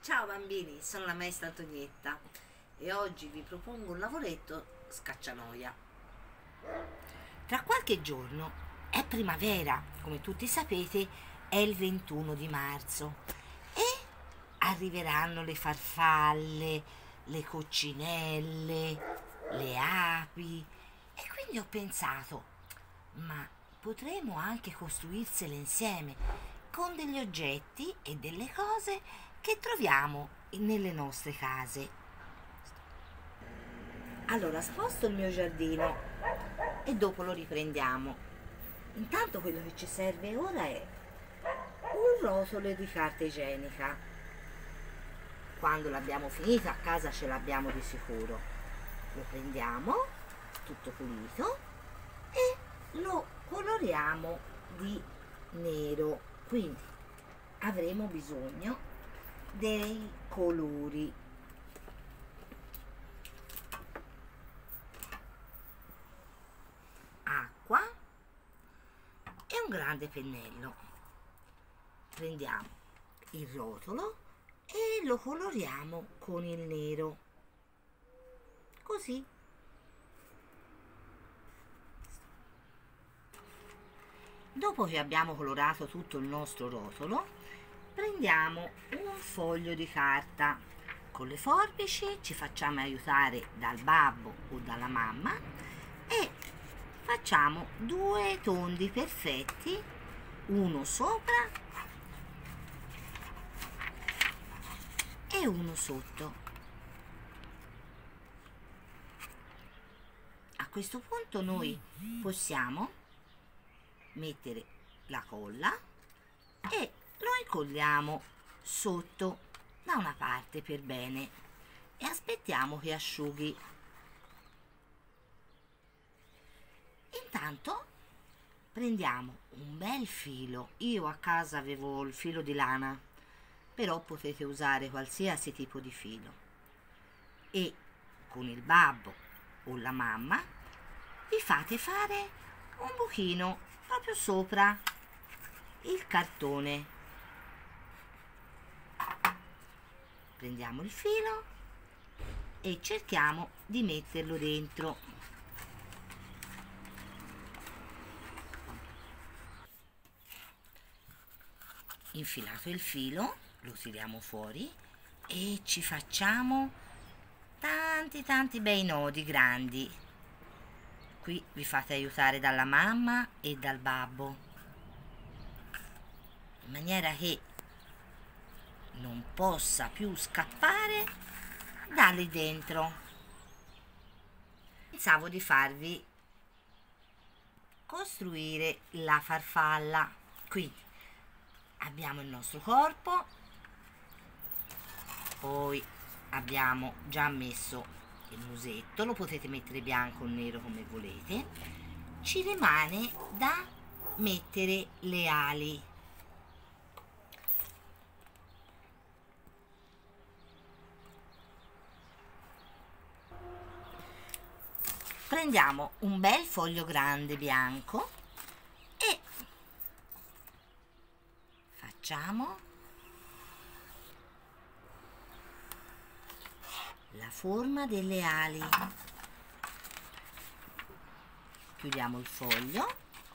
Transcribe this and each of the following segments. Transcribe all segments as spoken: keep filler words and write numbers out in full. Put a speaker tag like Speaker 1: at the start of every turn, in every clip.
Speaker 1: Ciao bambini, sono la maestra Antonietta e oggi vi propongo un lavoretto scaccianoia. Tra qualche giorno è primavera, come tutti sapete è il ventuno di marzo e arriveranno le farfalle, le coccinelle, le api e quindi ho pensato, ma potremo anche costruirsele insieme con degli oggetti e delle cose che troviamo nelle nostre case. Allora sposto il mio giardino e dopo lo riprendiamo. Intanto quello che ci serve ora è un rotolo di carta igienica. Quando l'abbiamo finita a casa ce l'abbiamo di sicuro. Lo prendiamo tutto pulito e lo coloriamo di nero. Quindi avremo bisogno dei colori. Acqua e un grande pennello. Prendiamo il rotolo e lo coloriamo con il nero. Così. Dopo che abbiamo colorato tutto il nostro rotolo, prendiamo un foglio di carta. Con le forbici ci facciamo aiutare dal babbo o dalla mamma e facciamo due tondi perfetti, uno sopra e uno sotto. A questo punto noi possiamo mettere la colla e lo incolliamo sotto da una parte per bene e aspettiamo che asciughi. Intanto prendiamo un bel filo. Io a casa avevo il filo di lana, però potete usare qualsiasi tipo di filo e con il babbo o la mamma vi fate fare un buchino proprio sopra il cartone. Prendiamo il filo e cerchiamo di metterlo dentro. Infilato il filo, lo tiriamo fuori e ci facciamo tanti tanti bei nodi grandi. Qui vi fate aiutare dalla mamma e dal babbo, in maniera che non possa più scappare da lì dentro. Pensavo di farvi costruire la farfalla. Quindi abbiamo il nostro corpo, poi abbiamo già messo il musetto, lo potete mettere bianco o nero come volete. Ci rimane da mettere le ali. Prendiamo un bel foglio grande bianco e facciamo la forma delle ali. Chiudiamo il foglio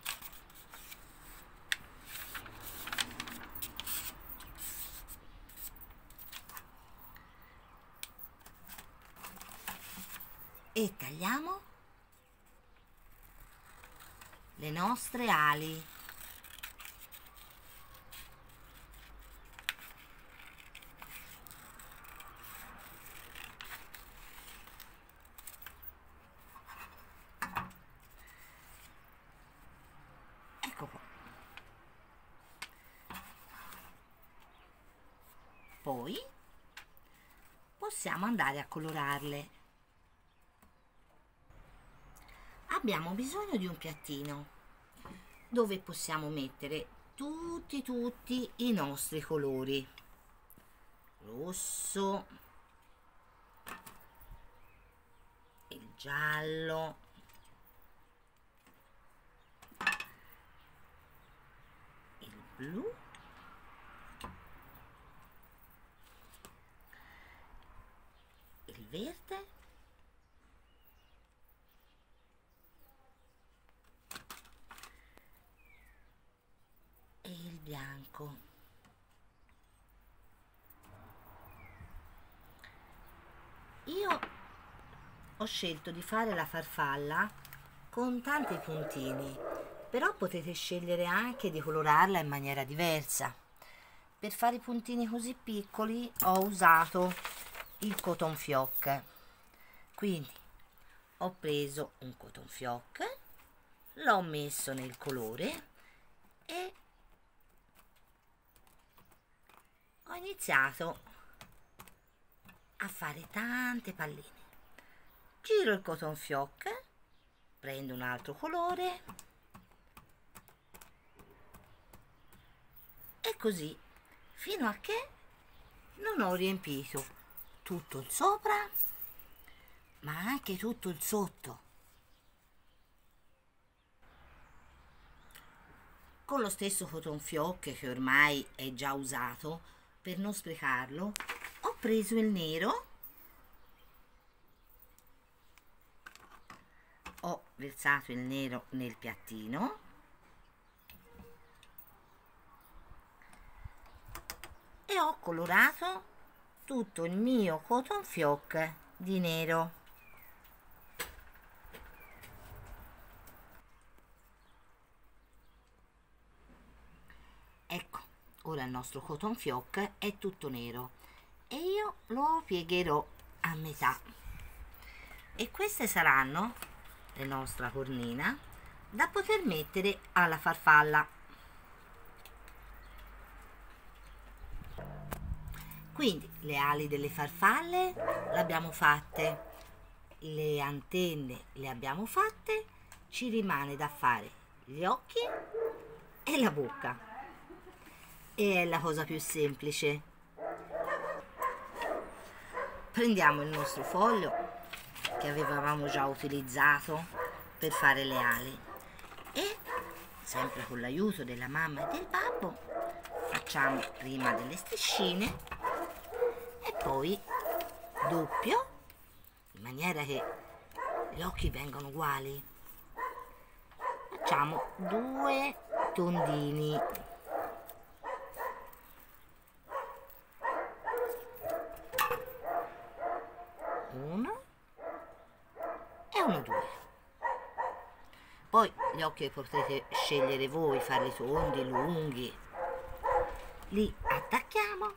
Speaker 1: e tagliamo le nostre ali. Ecco qua. Poi possiamo andare a colorarle. Abbiamo bisogno di un piattino dove possiamo mettere tutti tutti i nostri colori: rosso, il giallo, il blu verde e il bianco. Io ho scelto di fare la farfalla con tanti puntini, però potete scegliere anche di colorarla in maniera diversa. Per fare i puntini così piccoli ho usato il cotton fioc, quindi ho preso un cotton fioc, l'ho messo nel colore e ho iniziato a fare tante palline. Giro il cotton fioc, prendo un altro colore e così fino a che non ho riempito tutto il sopra ma anche tutto il sotto. Con lo stesso cotton fioc che ormai è già usato, per non sprecarlo, ho preso il nero, ho versato il nero nel piattino e ho colorato tutto il mio cotton fioc di nero. Ecco, ora il nostro cotton fioc è tutto nero e io lo piegherò a metà e queste saranno la nostra cornina da poter mettere alla farfalla. Quindi le ali delle farfalle le abbiamo fatte, le antenne le abbiamo fatte, ci rimane da fare gli occhi e la bocca e è la cosa più semplice. Prendiamo il nostro foglio che avevamo già utilizzato per fare le ali e sempre con l'aiuto della mamma e del babbo facciamo prima delle striscine e poi doppio in maniera che gli occhi vengano uguali. Facciamo due tondini, uno e uno due. Poi gli occhi potete scegliere voi, farli tondi, lunghi. Li attacchiamo,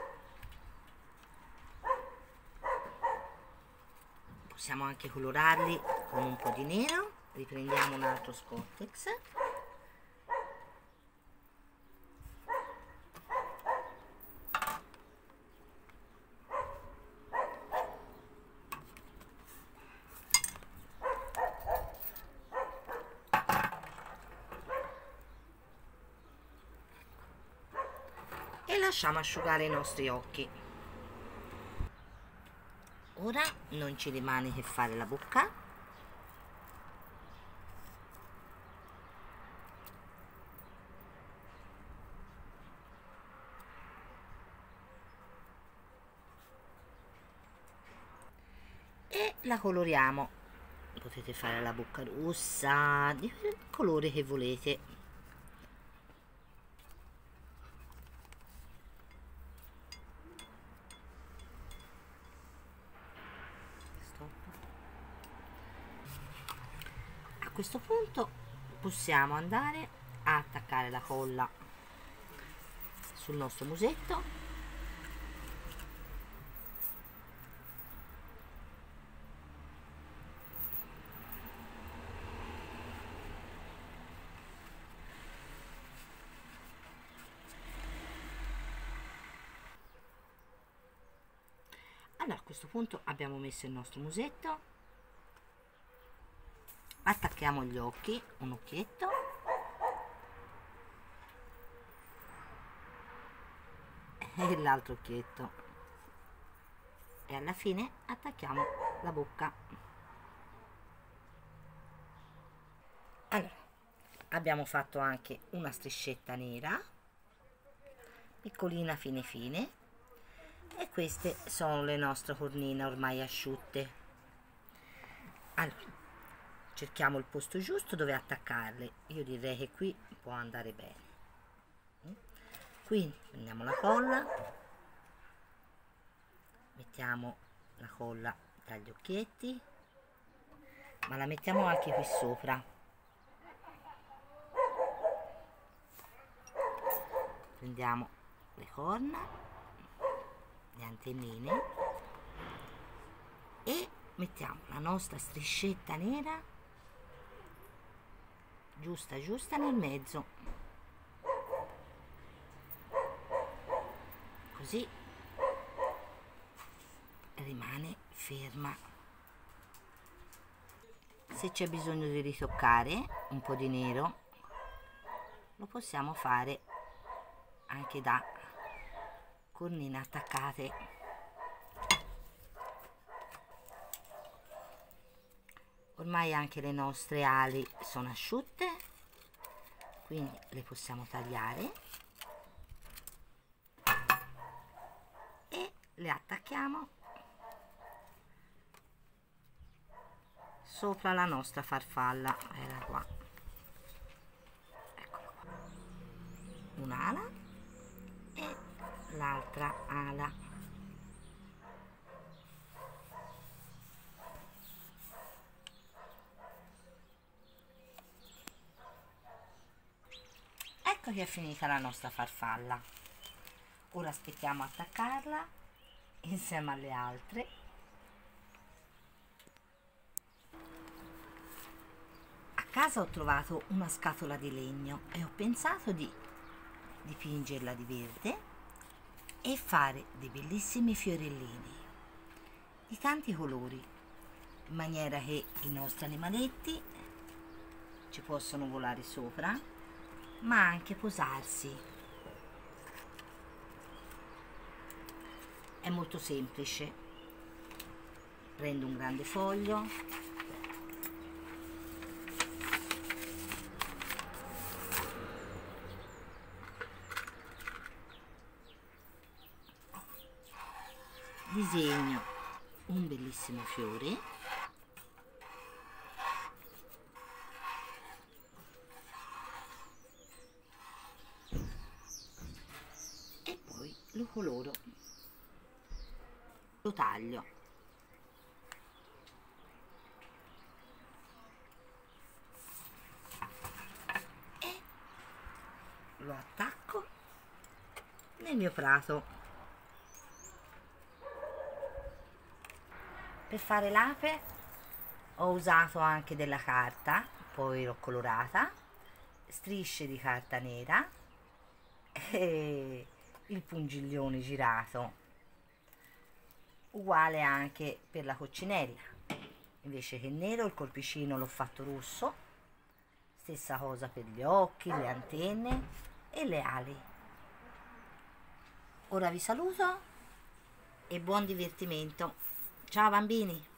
Speaker 1: possiamo anche colorarli con un po' di nero. Riprendiamo un altro Scottex e lasciamo asciugare i nostri occhi. Ora non ci rimane che fare la bocca. E la coloriamo. Potete fare la bocca rossa, di quel colore che volete. A questo punto possiamo andare a attaccare la colla sul nostro musetto Allora, a questo punto abbiamo messo il nostro musetto, attacchiamo gli occhi, un occhietto e l'altro occhietto e alla fine attacchiamo la bocca. Allora, abbiamo fatto anche una striscetta nera piccolina fine fine. E queste sono le nostre cornine ormai asciutte. Allora, cerchiamo il posto giusto dove attaccarle. Io direi che qui può andare bene. Quindi prendiamo la colla, mettiamo la colla tra gli occhietti, ma la mettiamo anche qui sopra. Prendiamo le corna, le antennine e mettiamo la nostra striscetta nera giusta giusta nel mezzo, così rimane ferma. Se c'è bisogno di ritoccare un po' di nero lo possiamo fare anche da cornine attaccate. Ormai anche le nostre ali sono asciutte, quindi le possiamo tagliare e le attacchiamo sopra la nostra farfalla. Era qua, eccola qua, un'ala e l'altra ala. Ecco che è finita la nostra farfalla. Ora aspettiamo attaccarla insieme alle altre. A casa ho trovato una scatola di legno e ho pensato di dipingerla di verde e fare dei bellissimi fiorellini di tanti colori, in maniera che i nostri animaletti ci possono volare sopra, ma anche posarsi. È molto semplice. Prendo un grande foglio, disegno un bellissimo fiore e poi lo coloro, lo taglio e lo attacco nel mio prato. Per fare l'ape ho usato anche della carta, poi l'ho colorata, strisce di carta nera e il pungiglione girato, uguale anche per la coccinella. Invece che nero il corpicino l'ho fatto rosso, stessa cosa per gli occhi, le antenne e le ali. Ora vi saluto e buon divertimento. Ciao bambini!